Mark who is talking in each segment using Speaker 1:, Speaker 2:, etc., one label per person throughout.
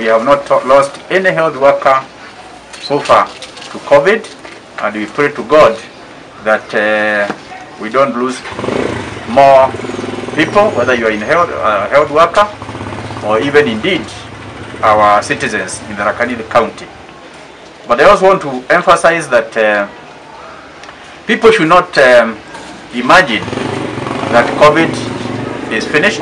Speaker 1: have not lost any health worker so far to COVID, and we pray to God that we don't lose more people, whether you are in health worker or even indeed our citizens in the Tharaka Nithi County. But I also want to emphasize that people should not imagine that COVID is finished.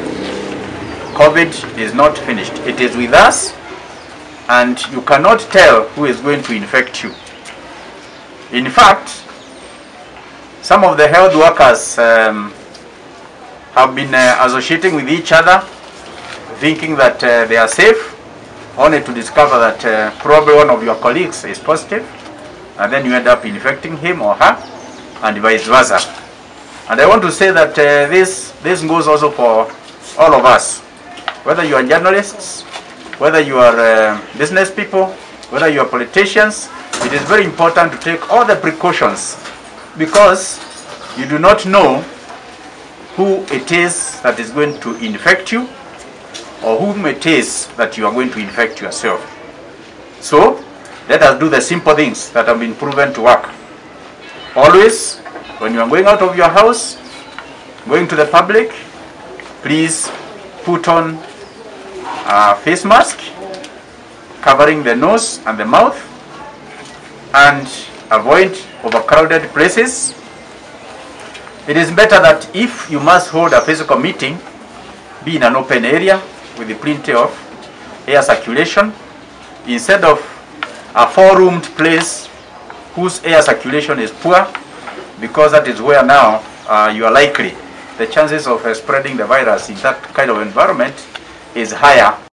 Speaker 1: COVID is not finished. It is with us, and you cannot tell who is going to infect you. In fact, some of the health workers have been associating with each other, thinking that they are safe, only to discover that probably one of your colleagues is positive, and then you end up infecting him or her, and vice versa. And I want to say that this goes also for all of us, whether you are journalists, whether you are business people, whether you are politicians. It is very important to take all the precautions, because you do not know who it is that is going to infect you, or whom it is that you are going to infect yourself. So let us do the simple things that have been proven to work. Always, when you are going out of your house, going to the public, please put on a face mask covering the nose and the mouth, and avoid overcrowded places. It is better that if you must hold a physical meeting, be in an open area with plenty of air circulation, instead of a four-roomed place whose air circulation is poor, because that is where now you are likely, the chances of spreading the virus in that kind of environment is higher.